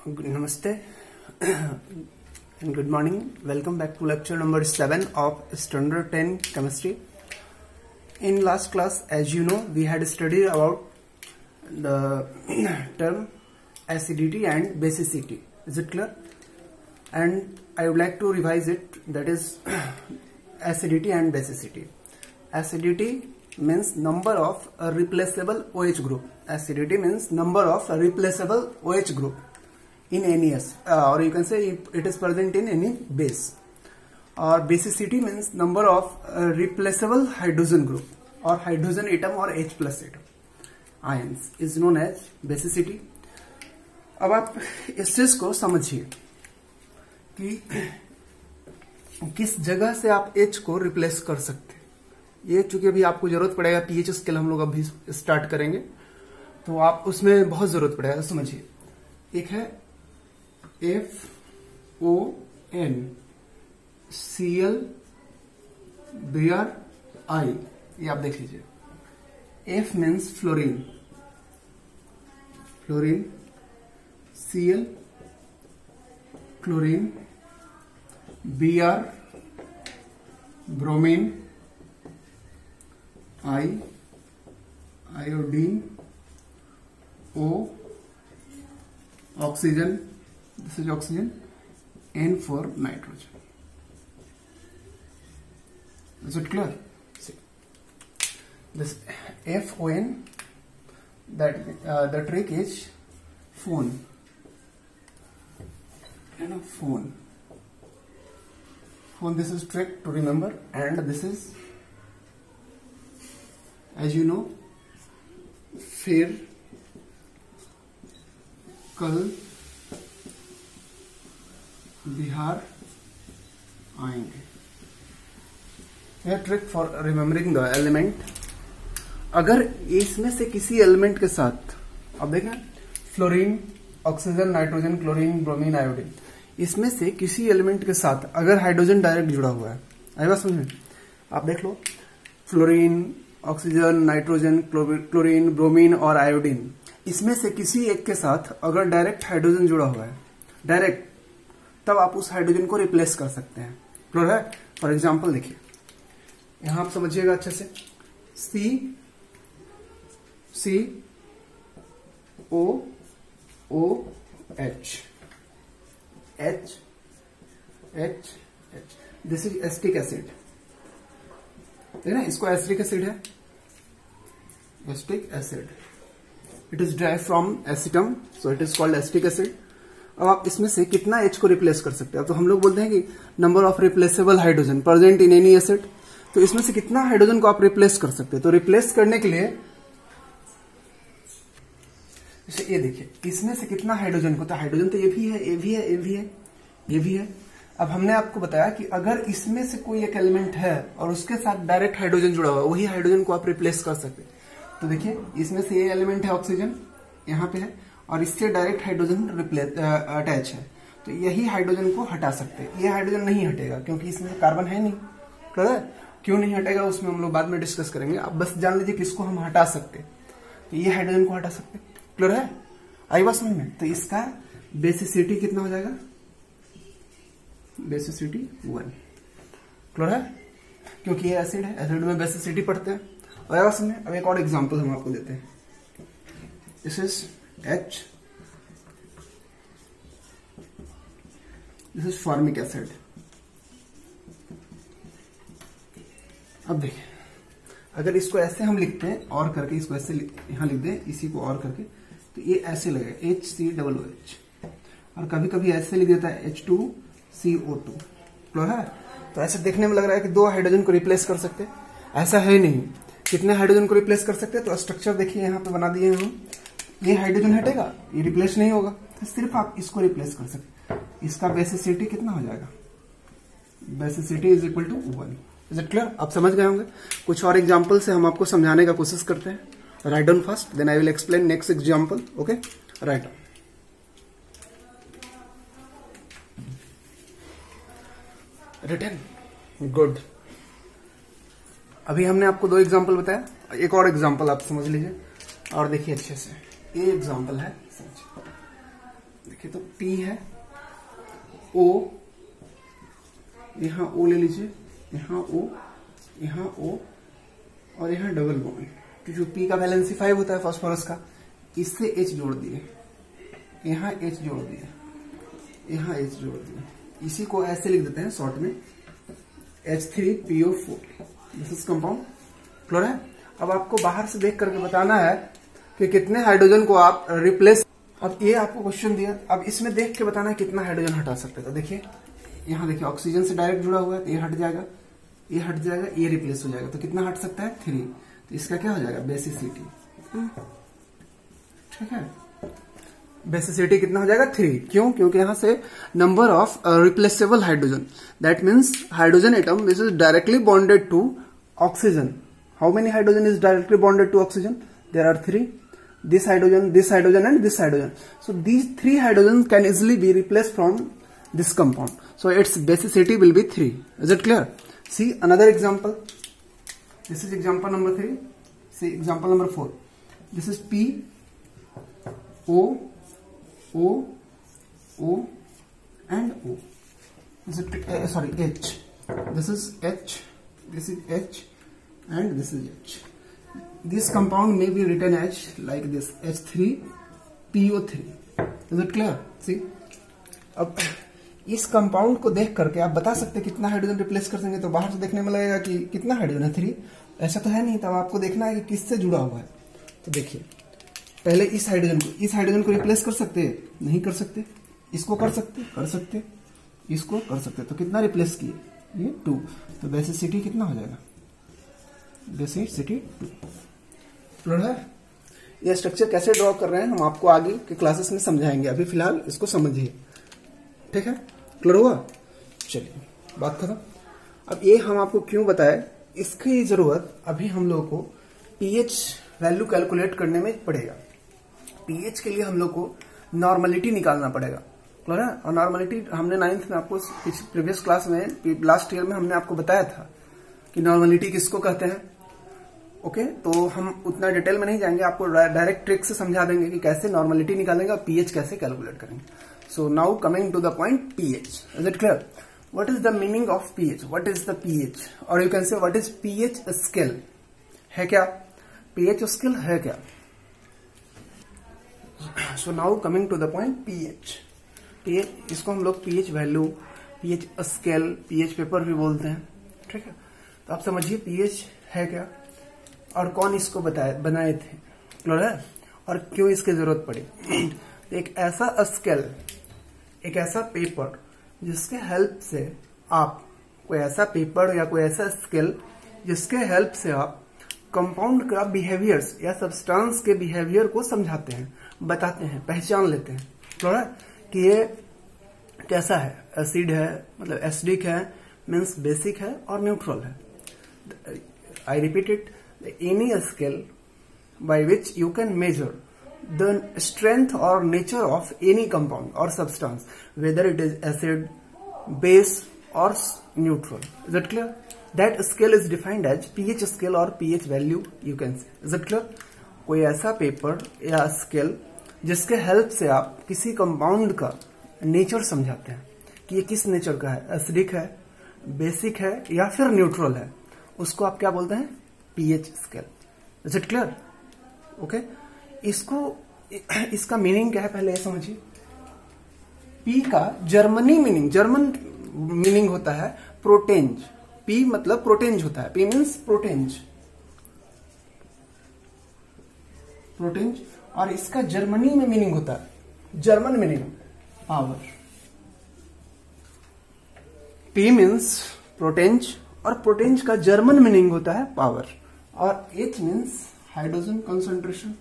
Namaste and good morning. Welcome back to lecture number 7 of standard 10 chemistry. In last class, as you know, we had studied about the term acidity and basicity. Is it clear? And I would like to revise it, that is acidity and basicity. Acidity means number of a replaceable OH group. Acidity means number of a replaceable OH group in any or you can say it is present in any base. Or basicity means number of replaceable hydrogen group or hydrogen atom or H plus atom ions is known as basicity. अब आप इस चीज को समझिए कि किस जगह से आप H को रिप्लेस कर सकते हैं। ये चूंकि अभी आपको जरूरत पड़ेगा, पीएच स्केल हम लोग अभी स्टार्ट करेंगे तो आप उसमें बहुत जरूरत पड़ेगा। तो समझिए, एक है FON Cl Br I, ये आप देख लीजिए। F means fluorine, fluorine, Cl chlorine, Br bromine, I iodine, O oxygen, this is oxygen, N for nitrogen. Is it clear? See, this FON, that the trick is phone, phone. This is trick to remember, and this is, as you know, फिर कल बिहार आएंगे। यह trick for remembering the element. अगर इसमें से किसी element के साथ, अब देखें, fluorine, oxygen, nitrogen, chlorine, bromine, iodine, इसमें से किसी एलिमेंट के साथ अगर हाइड्रोजन डायरेक्ट जुड़ा हुआ है, आएगा समझ में? आप देख लो, fluorine, oxygen, nitrogen, chlorine, bromine और आयोडीन, इसमें से किसी एक के साथ अगर डायरेक्ट हाइड्रोजन जुड़ा हुआ है, डायरेक्ट, तब आप उस हाइड्रोजन को रिप्लेस कर सकते हैं। क्लियर है? फॉर एग्जांपल देखिए, यहां आप समझिएगा अच्छे से, COOH, H, this is acetic acid. देखना, इसको एसिटिक एसिड है, acetic acid, it is derived from acetum, so it is called acetic acid. अब आप इसमें से कितना H को रिप्लेस कर सकते हैं? तो हम लोग बोलते हैं कि number of replaceable hydrogen present in any acid, तो इसमें से कितना हाइड्रोजन को आप रिप्लेस कर सकते हैं? तो रिप्लेस करने के लिए ये देखिए, इसमें से कितना हाइड्रोजन को, तो हाइड्रोजन तो ये भी है, ये भी है, ये भी है, ये भी है। अब हमने आपको बताया कि अगर इसमें से कोई एक एलिमेंट है और उसके साथ डायरेक्ट हाइड्रोजन जुड़ा हुआ है, वही हाइड्रोजन को आप रिप्लेस कर सकते हैं। तो देखिए, इसमें से ये एलिमेंट है ऑक्सीजन, यहाँ पे है, और इससे डायरेक्ट हाइड्रोजन अटैच है, तो यही हाइड्रोजन को हटा सकते हैं। ये हाइड्रोजन नहीं हटेगा क्योंकि इसमें कार्बन है नहीं। क्लियर है? क्यों नहीं हटेगा उसमें हम लोग बाद में डिस्कस करेंगे। आप बस जान लीजिए किसको हम हटा सकते हैं, तो ये हाइड्रोजन को हटा सकते हैं। क्लियर है? आई बात समझ में? तो इसका बेसिसिटी कितना हो जाएगा? बेसिसिटी 1। क्लियर है? क्योंकि ये एसिड है, एसिड में बेसिसिटी पढ़ते हैं। और आई बात समझ में? अब एक और एग्जांपल हम आपको देते हैं। This is H, this is formic acid. अब देखिए, अगर इसको ऐसे हम लिखते हैं और करके, इसको ऐसे यहां लिख दें, इसी को और करके, तो ये ऐसे लगेगा HCOOH, और कभी कभी ऐसे लिख देता है H2CO2। क्लियर है? तो ऐसे देखने में लग रहा है कि दो हाइड्रोजन को रिप्लेस कर सकते हैं, ऐसा है नहीं। कितने हाइड्रोजन को रिप्लेस कर सकते हैं? तो स्ट्रक्चर देखिए, यहां पे बना दिए हम। ये हाइड्रोजन हटेगा, ये रिप्लेस नहीं होगा, तो सिर्फ आप इसको रिप्लेस कर सकते हैं। इसका बेसिसिटी कितना हो जाएगा? Basicity is equal to 1। Is it clear? आप समझ गए होंगे। कुछ और एग्जांपल से हम आपको समझाने का कोशिश करते हैं। Write down first, then I will explain next example. Okay, write down. Written, good. अभी हमने आपको दो एग्जांपल बताया, एक और एग्जांपल आप समझ लीजिए और देखिए अच्छे से। ये एग्जांपल है, देखिए तो P है, O, यहाँ O ले लीजिए, यहाँ O, यहाँ O और यहाँ डबल बॉन्ड, तो जो P का वैलेंसी 5 होता है फास्फोरस का, इससे H जोड़ दिए, यहाँ H जोड़ दिए, यहाँ H जोड़ दिए, इसी को ऐसे लिख देते हैं शॉर्ट में H3PO4, this is compound. Clear है? अब आपको बाहर से देख करके बताना है कि कितने हाइड्रोजन को आप रिप्लेस, अब ये आपको क्वेश्चन दिया, अब इसमें देख के बताना है कितना हाइड्रोजन हटा सकते हैं। तो देखिए यहाँ देखिए ऑक्सीजन से डायरेक्ट जुड़ा हुआ है, तो ये हट जाएगा, ये हट जाएगा, ये रिप्लेस हो जाएगा, तो कितना हट सकता है 3, तो इसका क्या हो जाएगा बेसिसिटी, ठीक है, बेसिसिटी कितना हो जाएगा 3, क्यों? क्योंकि यहां से number of replaceable hydrogen, that means hydrogen atom which is directly bonded to oxygen, how many hydrogen is directly bonded to oxygen, there are 3, this hydrogen and this hydrogen, so these 3 hydrogens can easily be replaced from this compound, so its basicity will be 3. Is it clear? See another example, this is example number 3, see example number 4, this is P, O, O, O and O, this is sorry H, this is H, this is H and this is H. This compound may be written as like this H3PO3. Is it clear? See, अब इस compound को देख करके आप बता सकते हैं कितना हाइड्रोजन रिप्लेस कर देंगे, तो बाहर से देखने में लगेगा कि कितना हाइड्रोजन है 3, ऐसा तो है नहीं, तब आपको देखना है कि किससे जुड़ा हुआ है। तो देखिए पहले इस हाइड्रोजन को रिप्लेस कर सकते हैं, नहीं कर सकते, इसको कर सकते, इसको कर सकते, तो कितना रिप्लेस किए, ये 2, तो बेसिसिटी कितना हो जाएगा, बेसिसिटी 2। है ये स्ट्रक्चर कैसे ड्रॉ कर रहे हैं हम आपको आगे के क्लासेस में समझाएंगे, अभी फिलहाल इसको समझिए, ठीक है, क्लियर हुआ? चलिए बात खत्म। अब ये हम आपको क्यों बताए, इसकी जरूरत अभी हम लोगों को पीएच वैल्यू कैलकुलेट करने में पड़ेगा। पीएच के लिए हम लोग को नॉर्मलिटी निकालना पड़ेगा, क्लियर है? और नॉर्मलिटी हमने 9th में आपको प्रीवियस क्लास में लास्ट ईयर में हमने आपको बताया था कि नॉर्मलिटी किसको कहते हैं। ओके, तो हम उतना डिटेल में नहीं जाएंगे, आपको डायरेक्ट ट्रिक से समझा देंगे कि कैसे नॉर्मलिटी निकालेंगे और पीएच कैसे कैलकुलेट करेंगे। So now coming to the point, pH, is it clear? What is the meaning of pH, what is the pH, और you can say what is pH scale, है क्या पीएच स्केल, है क्या? So now coming to the point, pH, इसको हम लोग pH value, pH scale, pH paper भी बोलते हैं, ठीक है? तो आप समझिए पीएच है क्या और कौन इसको बनाए थे, क्लियर है, और क्यों इसकी जरूरत पड़ी। एक ऐसा स्केल, एक ऐसा पेपर जिसके हेल्प से आप कोई ऐसा पेपर या कोई ऐसा स्केल जिसके हेल्प से आप कंपाउंड का बिहेवियर्स या सब्सटेंस के बिहेवियर को समझाते हैं, बताते हैं, पहचान लेते हैं, क्लियर है, कि ये कैसा है, एसिड है मतलब एसिडिक है, मीन्स बेसिक है, और न्यूट्रल है। I repeat it, any scale by which you can measure the strength or nature of any compound or substance, whether it is acid, base or neutral. Is it clear? That scale is defined as pH scale or pH value, you can say. Is it clear? कोई ऐसा paper या scale जिसके help से आप किसी compound का nature समझाते हैं कि ये किस नेचर का है, एसिडिक है, बेसिक है या फिर न्यूट्रल है, उसको आप क्या बोलते हैं, pH scale. Is it clear? Okay, इसका मीनिंग क्या है पहले ये समझिए। पी का जर्मन मीनिंग होता है प्रोटेंज, पी मतलब प्रोटेंज होता है, पी मीन्स प्रोटेंज, और इसका जर्मनी में मीनिंग होता है, German meaning power. P means प्रोटेंज और प्रोटेंज का जर्मन मीनिंग होता है पावर, और H means hydrogen concentration.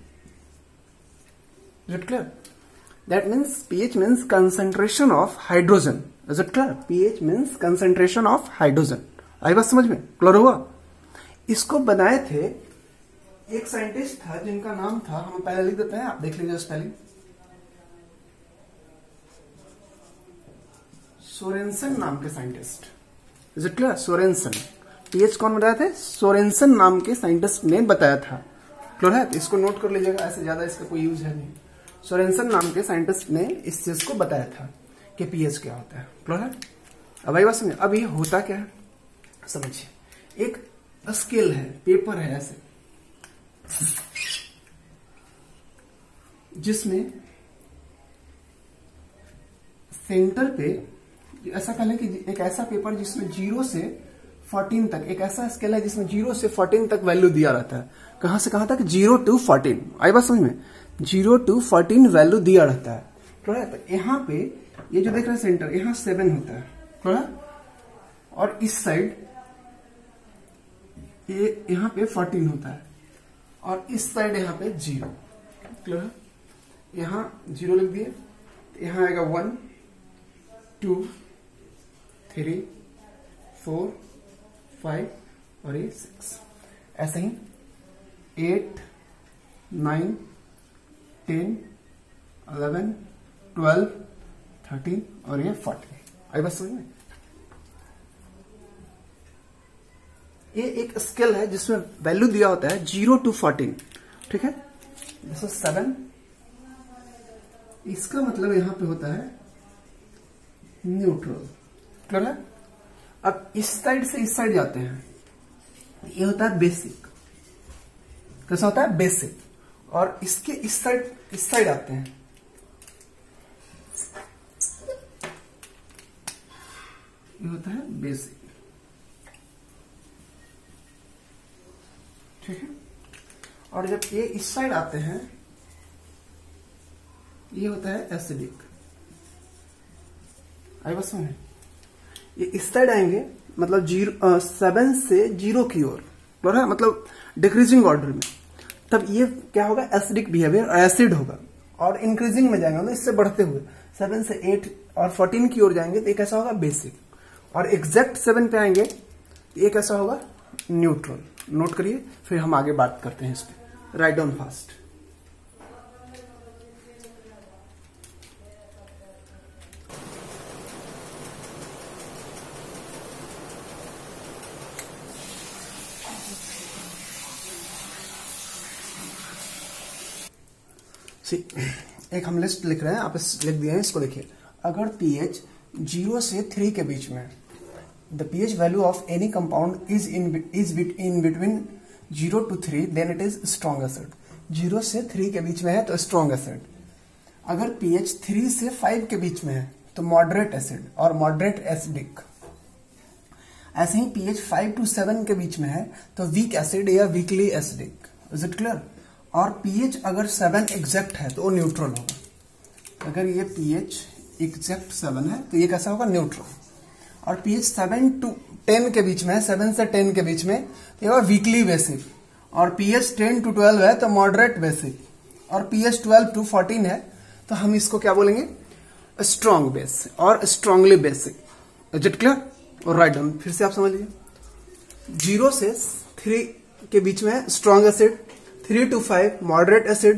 Is it clear? That means pH means concentration of hydrogen. Is it clear? pH means concentration of hydrogen. आई बात समझ में? क्लियर हुआ? इसको बनाए थे एक साइंटिस्ट था जिनका नाम था, हम पहले लिख देते हैं, आप देख लीजिए स्पेलिंग, सोरेनसन नाम के scientist. Is it clear? Sorensen. PH कौन बताए थे? सोरेनसन नाम के साइंटिस्ट ने बताया था, क्लियर है? तो इसको नोट कर लीजिएगा, ऐसे ज्यादा इसका कोई यूज है नहीं। सोरेनसन नाम के साइंटिस्ट ने इस चीज को बताया था कि पीएच क्या होता है। क्लियर है? अब आई बात समझ। अब ये होता क्या है समझिए। एक स्केल है, पेपर है ऐसे, जिसमें सेंटर पे ऐसा कहले कि एक ऐसा पेपर जिसमें 0 से 14 तक, एक ऐसा स्केल है जिसमें 0 से 14 तक वैल्यू दिया रहता है। कहां से कहां तक? 0 to 14। आई बात समझ में? 0 to 14 वैल्यू दिया रहता है। तो यहां पे ये जो देख रहे हैं सेंटर, यहां 7 होता है। थोड़ा और इस साइड ये यहां पे 14 होता है और इस साइड यहां पे 0। क्लियर है? यहां 0 लिख दिए, यहां आएगा 1 2 3 4 5 और ये 6। ऐसे ही 8 9 10 11 12 13 और ये 14। आई बस समझ में? ये एक स्केल है जिसमें वैल्यू दिया होता है 0 to 14। ठीक है? जैसे 7, इसका मतलब यहां पे होता है न्यूट्रल। क्लियर है? अब इस साइड से इस साइड जाते हैं, ये होता है बेसिक। कैसा होता है? बेसिक। और इसके इस साइड आते हैं, ये होता है बेसिक। ठीक है? और जब ये इस साइड आते हैं, ये होता है एसिडिक। आई बस में? ये इस साइड आएंगे, मतलब 7 से 0 की ओर, बराबर है, मतलब डिक्रीजिंग ऑर्डर में। तब ये क्या होगा? एसिडिक बिहेवियर, एसिड होगा। और इंक्रीजिंग में जाएंगे, मतलब इससे बढ़ते हुए 7 से 8 और 14 की ओर जाएंगे तो ये कैसा होगा? बेसिक। और एग्जैक्ट 7 पे आएंगे तो ये कैसा होगा? न्यूट्रल। नोट करिए, फिर हम आगे बात करते हैं इस पे। Write down fast. एक हम लिस्ट लिख रहे हैं, आप लिख दिए हैं, इसको देखिए। अगर पीएच 0 से 3 के बीच में, the pH value of any compound is in between 0 to 3, then it is strong acid. 0 से 3 के बीच में है तो स्ट्रॉन्ग एसिड। अगर पीएच 3 से 5 के बीच में है तो मॉडरेट एसिड और मॉडरेट एसिडिक। ऐसे ही पीएच 5 to 7 के बीच में है तो वीक एसिड या weakly acidic. Is it clear? और पीएच अगर 7 एग्जैक्ट है तो वो न्यूट्रल होगा। अगर ये पीएच एग्जैक्ट 7 है तो ये कैसा होगा? न्यूट्रल। और पीएच 7 to 10 के बीच में है, 7 से 10 के बीच में, तो ये होगा वीकली बेसिक। और पीएच 10 to 12 है तो मॉडरेट बेसिक। और पीएच 12 to 14 है तो हम इसको क्या बोलेंगे? स्ट्रॉन्ग बेस और strongly basic. Is it clear? और राइट डाउन फिर से आप समझ लीजिए। 0 से 3 के बीच में strong acid, 3 to 5 moderate acid,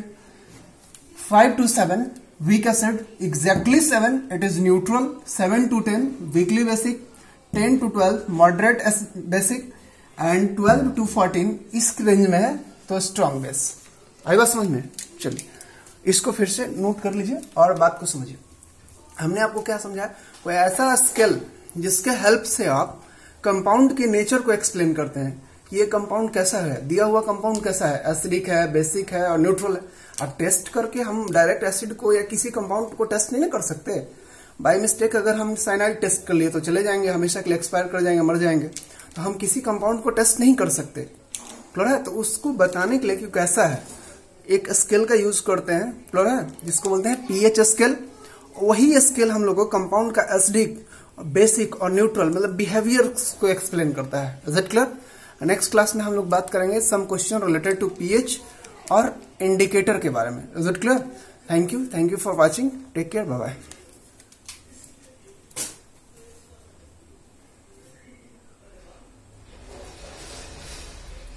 5 to 7 weak acid, exactly 7 it is neutral, 7 to 10 weakly basic, 10 to 12 moderate basic and 12 to 14 इस रेंज में है तो स्ट्रॉन्ग बेस। आई बात समझ में? चलिए इसको फिर से नोट कर लीजिए और बात को समझिए। हमने आपको क्या समझाया? कोई ऐसा स्केल जिसके हेल्प से आप कंपाउंड के नेचर को एक्सप्लेन करते हैं। ये कंपाउंड कैसा है, दिया हुआ कंपाउंड कैसा है, एसिडिक है, बेसिक है और न्यूट्रल है। अब टेस्ट करके हम डायरेक्ट एसिड को या किसी कंपाउंड को टेस्ट नहीं कर सकते। बाय मिस्टेक अगर हम साइनाइड टेस्ट कर लिए तो चले जाएंगे, हमेशा के लिए एक्सपायर कर जाएंगे, मर जाएंगे। तो हम किसी कंपाउंड को टेस्ट नहीं कर सकते। क्लियर है? तो उसको बताने के लिए कि कैसा है, एक स्केल का यूज करते हैं। क्लियर है? जिसको बोलते हैं पीएच स्केल। वही स्केल हम लोग को कंपाउंड का एसिडिक, बेसिक और न्यूट्रल मतलब बिहेवियर को एक्सप्लेन करता है। Is it clear? Next class में हम लोग बात करेंगे some question related to pH और इंडिकेटर के बारे में। Is it clear? Thank you for watching. Take care, bye bye.